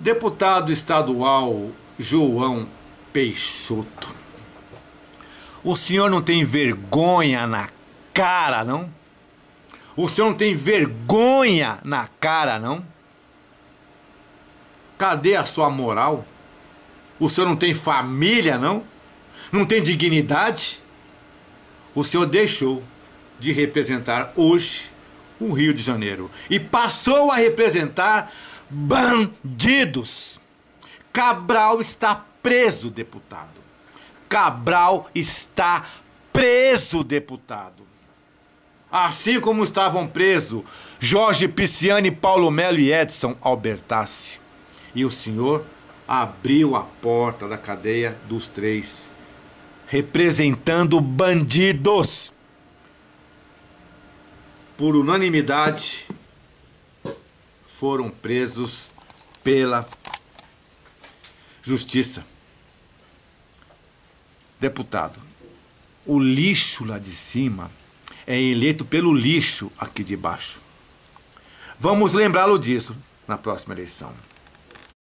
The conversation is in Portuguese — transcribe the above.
Deputado estadual João Peixoto, o senhor não tem vergonha na cara, não? O senhor não tem vergonha na cara, não? Cadê a sua moral? O senhor não tem família, não? Não tem dignidade? O senhor deixou de representar hoje o Rio de Janeiro e passou a representar bandidos. Cabral está preso, deputado. Cabral está preso, deputado. Assim como estavam presos Jorge Pisciani, Paulo Melo e Edson Albertassi. E o senhor abriu a porta da cadeia dos três, representando bandidos. Por unanimidade, foram presos pela justiça. Deputado, o lixo lá de cima é eleito pelo lixo aqui de baixo. Vamos lembrá-lo disso na próxima eleição.